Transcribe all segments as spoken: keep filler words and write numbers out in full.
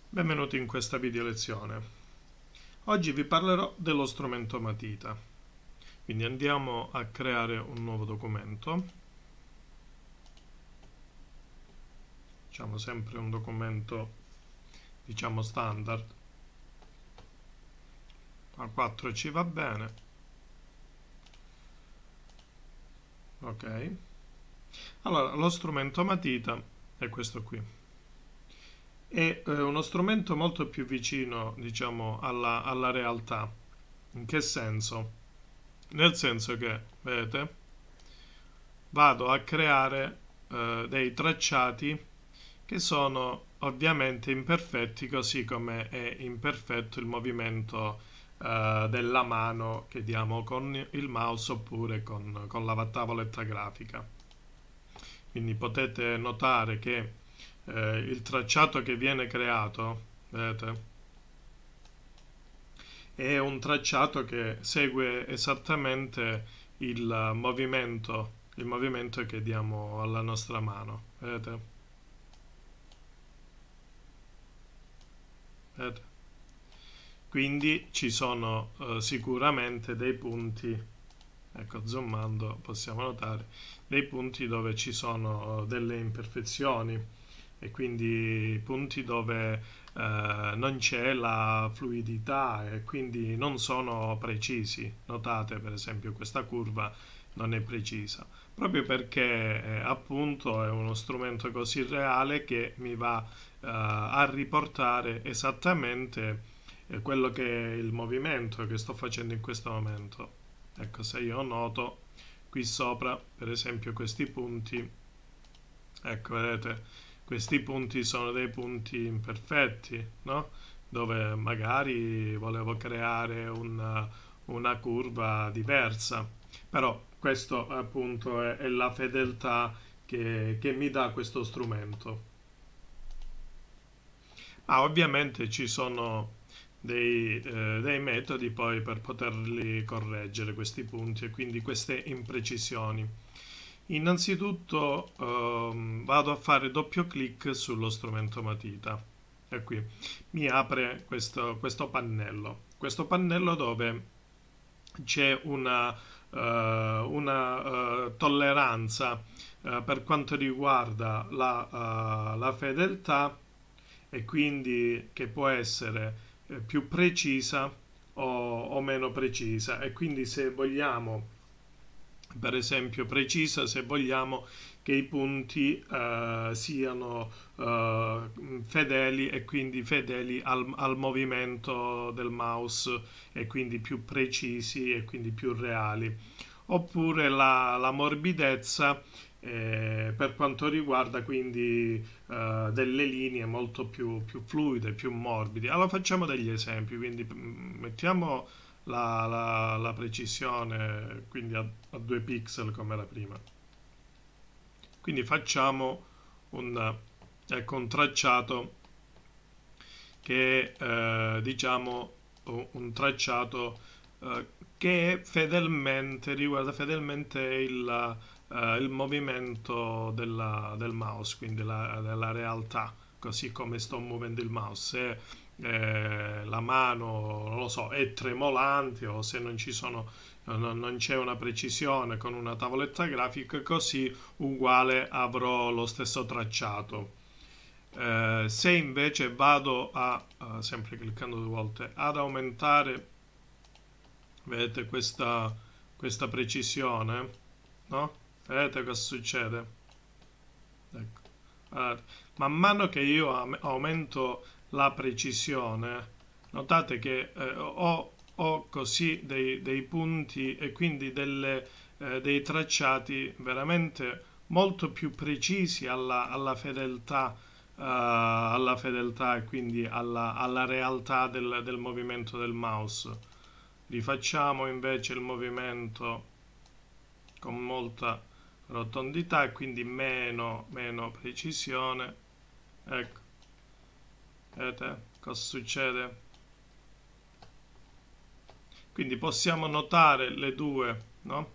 Benvenuti in questa video lezione. Oggi vi parlerò dello strumento matita. Quindi andiamo a creare un nuovo documento. Facciamo sempre un documento, diciamo standard. A quattro ci va bene. Ok. Allora, lo strumento matita è questo qui. È eh, uno strumento molto più vicino, diciamo, alla, alla realtà. In che senso? Nel senso che, vedete, vado a creare eh, dei tracciati che sono ovviamente imperfetti, così come è imperfetto il movimento eh, della mano che diamo con il mouse oppure con, con la tavoletta grafica. Quindi potete notare che eh, il tracciato che viene creato, vedete, è un tracciato che segue esattamente il movimento, il movimento che diamo alla nostra mano. Vedete? Vedete? Quindi ci sono eh, sicuramente dei punti, ecco, zoomando possiamo notare dei punti dove ci sono delle imperfezioni e quindi punti dove eh, non c'è la fluidità e quindi non sono precisi. Notate per esempio questa curva non è precisa, proprio perché eh, appunto è uno strumento così reale che mi va eh, a riportare esattamente eh, quello che è il movimento che sto facendo in questo momento. Ecco, se io noto qui sopra per esempio questi punti, ecco, vedete, questi punti sono dei punti imperfetti, no? Dove magari volevo creare una, una curva diversa, però questo appunto è, è la fedeltà che, che mi dà questo strumento. Ma ovviamente ci sono dei, eh, dei metodi poi per poterli correggere questi punti e quindi queste imprecisioni. Innanzitutto ehm, vado a fare doppio clic sullo strumento matita e qui mi apre questo, questo pannello. Questo pannello dove c'è una, eh, una eh, tolleranza eh, per quanto riguarda la, eh, la fedeltà e quindi che può essere eh, più precisa o, o meno precisa e quindi se vogliamo per esempio precisa se vogliamo che i punti eh, siano eh, fedeli e quindi fedeli al, al movimento del mouse e quindi più precisi e quindi più reali oppure la, la morbidezza eh, per quanto riguarda quindi eh, delle linee molto più, più fluide, più morbidi. Allora facciamo degli esempi, quindi mm, mettiamo la, la, la precisione quindi a, a due pixel come era prima. Quindi facciamo un, ecco, un tracciato che è eh, diciamo un tracciato eh, che fedelmente riguarda fedelmente il, eh, il movimento della, del mouse, quindi la, della realtà, così come sto muovendo il mouse. Se eh, la mano, non lo so, è tremolante o se non ci sono, non, non c'è una precisione con una tavoletta grafica, così uguale avrò lo stesso tracciato. Eh, se invece vado a, a, sempre cliccando due volte, ad aumentare, vedete questa, questa precisione, no? Vedete cosa succede? Ecco. Allora, man mano che io aumento la precisione, notate che eh, ho, ho così dei, dei punti e quindi delle, eh, dei tracciati veramente molto più precisi alla, alla fedeltà, eh, alla fedeltà e quindi alla, alla realtà del, del movimento del mouse. Rifacciamo invece il movimento con molta rotondità e quindi meno, meno precisione. Ecco, vedete cosa succede? Quindi possiamo notare le due, no?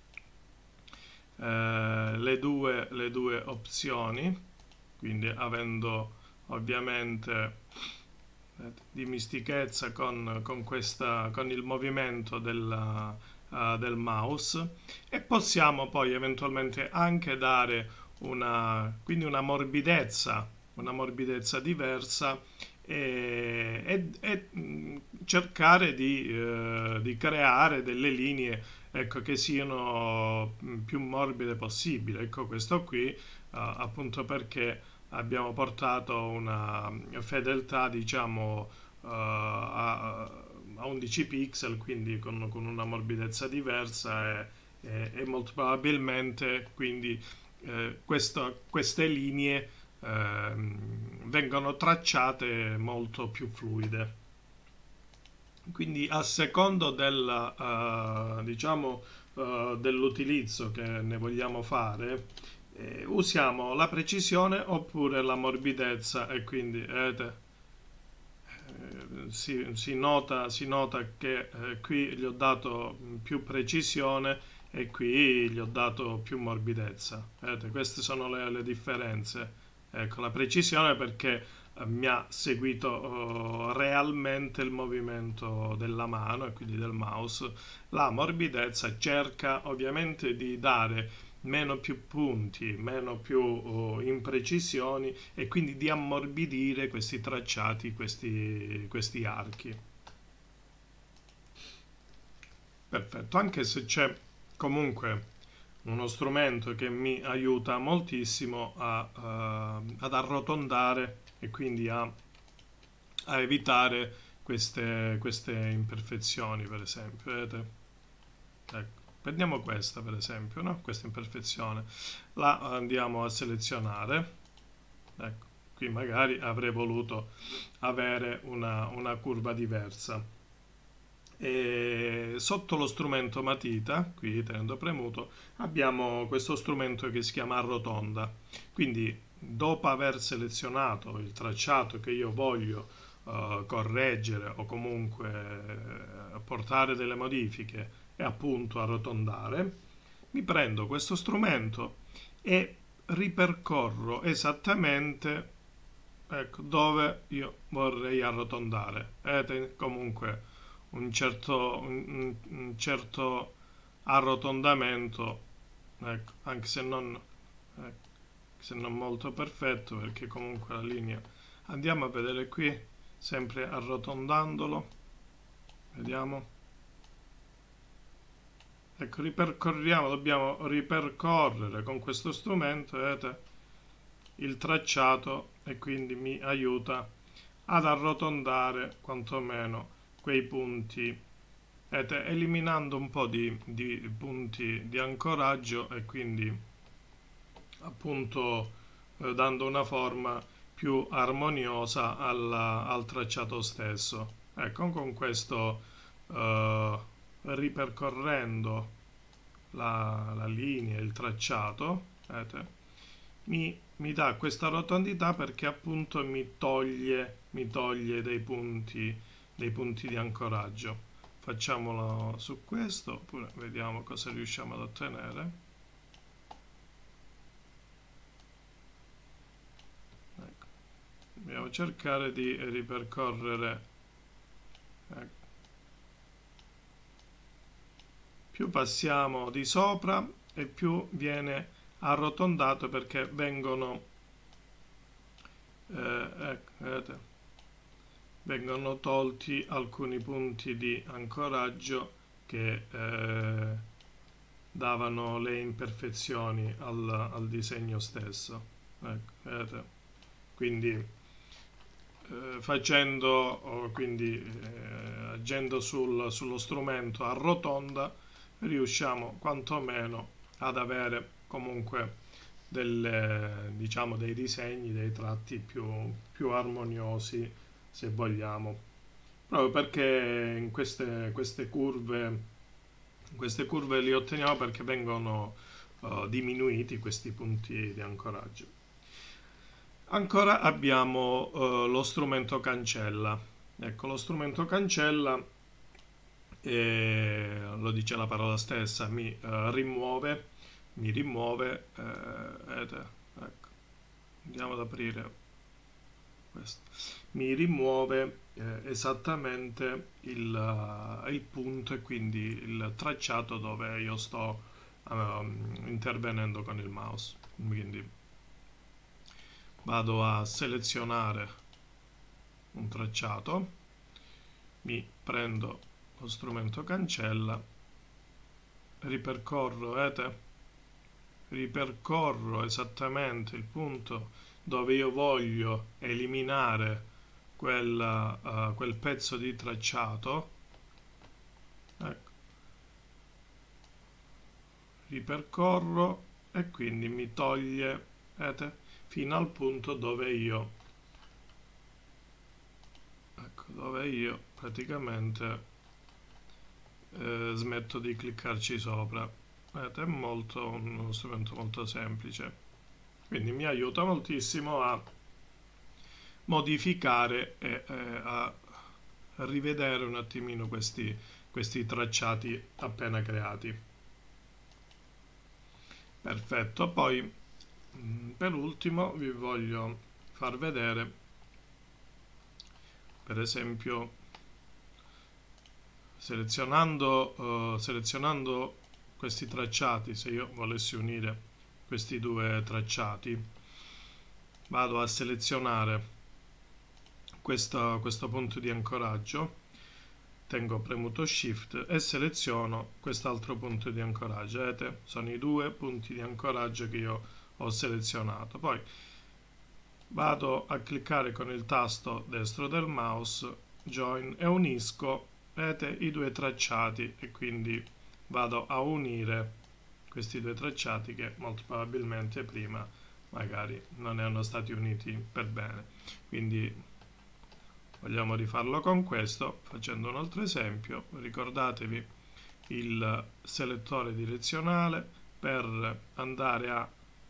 Eh, le due, le due opzioni, quindi avendo ovviamente di mistichezza con, con, questa, con il movimento della, uh, del mouse, e possiamo poi eventualmente anche dare una, quindi una morbidezza, una morbidezza diversa, e, e, e mh, cercare di, eh, di creare delle linee, ecco, che siano mh, più morbide possibile. Ecco, questo qui, eh, appunto perché abbiamo portato una fedeltà, diciamo, eh, a, a undici pixel, quindi con, con una morbidezza diversa, e, e, e molto probabilmente quindi eh, questo, queste linee ehm, vengono tracciate molto più fluide. Quindi a secondo del, eh, diciamo, eh, dell'utilizzo che ne vogliamo fare, eh, usiamo la precisione oppure la morbidezza, e quindi vedete, eh, si, si nota, si nota che eh, qui gli ho dato più precisione e qui gli ho dato più morbidezza. Vedete, queste sono le, le differenze. Ecco, la precisione perché eh, mi ha seguito oh, realmente il movimento della mano e quindi del mouse. La morbidezza cerca ovviamente di dare meno più punti, meno più oh, imprecisioni, e quindi di ammorbidire questi tracciati, questi, questi archi. Perfetto, anche se c'è comunque uno strumento che mi aiuta moltissimo a, uh, ad arrotondare e quindi a, a evitare queste, queste imperfezioni, per esempio. Vedete? Ecco. Prendiamo questa, per esempio, no? Questa imperfezione. La andiamo a selezionare. Ecco, qui magari avrei voluto avere una, una curva diversa. E sotto lo strumento matita, qui tenendo premuto, abbiamo questo strumento che si chiama arrotonda. Quindi dopo aver selezionato il tracciato che io voglio eh, correggere o comunque eh, portare delle modifiche e appunto arrotondare, mi prendo questo strumento e ripercorro esattamente, ecco, dove io vorrei arrotondare. Vedete comunque un certo, un, un certo arrotondamento, ecco, anche se non, ecco, se non molto perfetto, perché comunque la linea, andiamo a vedere qui, sempre arrotondandolo, vediamo, ecco, ripercorriamo, dobbiamo ripercorrere con questo strumento, vedete, il tracciato, e quindi mi aiuta ad arrotondare quantomeno quei punti, vedete, eliminando un po' di, di punti di ancoraggio, e quindi appunto eh, dando una forma più armoniosa alla, al tracciato stesso. Ecco, con questo eh, ripercorrendo la, la linea, il tracciato, vedete, mi, mi dà questa rotondità perché appunto mi toglie, mi toglie dei punti, dei punti di ancoraggio. Facciamolo su questo, oppure vediamo cosa riusciamo ad ottenere. Ecco. Dobbiamo cercare di ripercorrere. Ecco. Più passiamo di sopra e più viene arrotondato, perché vengono eh, ecco, vedete, vengono tolti alcuni punti di ancoraggio che eh, davano le imperfezioni al, al disegno stesso. Ecco, vedete? Quindi eh, facendo, o quindi eh, agendo sul, sullo strumento a rotonda, riusciamo quantomeno ad avere comunque delle, diciamo, dei disegni, dei tratti più, più armoniosi, se vogliamo, proprio perché in queste, queste curve queste curve li otteniamo perché vengono uh, diminuiti questi punti di ancoraggio. Ancora abbiamo uh, lo strumento cancella. Ecco, lo strumento cancella, eh, lo dice la parola stessa, mi uh, rimuove, mi rimuove, eh, ed, ecco, andiamo ad aprire questo, mi rimuove eh, esattamente il, uh, il punto e quindi il tracciato dove io sto um, intervenendo con il mouse. Quindi vado a selezionare un tracciato, mi prendo lo strumento cancella, ripercorro, vedete? Ripercorro esattamente il punto dove io voglio eliminare quel, uh, quel pezzo di tracciato. Ecco. Ripercorro e quindi mi toglie, vedete, fino al punto dove io ecco, dove io praticamente eh, smetto di cliccarci sopra. Vedete, è molto, uno strumento molto semplice, quindi mi aiuta moltissimo a modificare e eh, a rivedere un attimino questi, questi tracciati appena creati. Perfetto, poi mh, per ultimo vi voglio far vedere, per esempio, selezionando, uh, selezionando questi tracciati. Se io volessi unire questi due tracciati, vado a selezionare questo, questo punto di ancoraggio, tengo premuto Shift e seleziono quest'altro punto di ancoraggio. Vedete? Sono i due punti di ancoraggio che io ho selezionato. Poi vado a cliccare con il tasto destro del mouse, Join, e unisco, vedete, i due tracciati, e quindi vado a unire questi due tracciati che molto probabilmente prima magari non erano stati uniti per bene. Quindi vogliamo rifarlo con questo, facendo un altro esempio. Ricordatevi il selettore direzionale per andare a,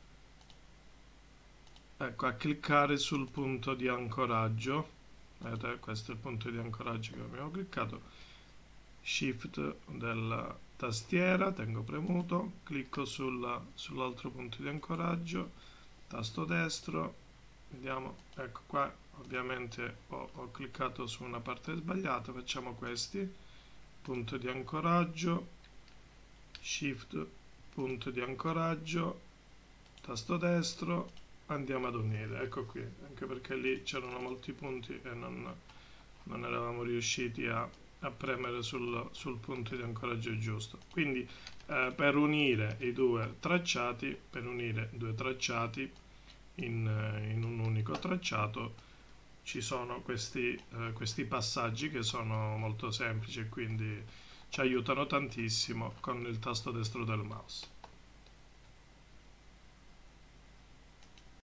ecco, a cliccare sul punto di ancoraggio. Vedete, questo è il punto di ancoraggio che abbiamo cliccato. Shift della tastiera, tengo premuto, clicco sulla, sull'altro punto di ancoraggio, tasto destro, vediamo, ecco qua. Ovviamente ho, ho cliccato su una parte sbagliata, facciamo questi, punto di ancoraggio, Shift, punto di ancoraggio, tasto destro, andiamo ad unire, ecco qui, anche perché lì c'erano molti punti e non, non eravamo riusciti a, a premere sul, sul punto di ancoraggio giusto. Quindi eh, per unire i due tracciati, per unire due tracciati in, in un unico tracciato, ci sono questi, eh, questi passaggi che sono molto semplici e quindi ci aiutano tantissimo con il tasto destro del mouse.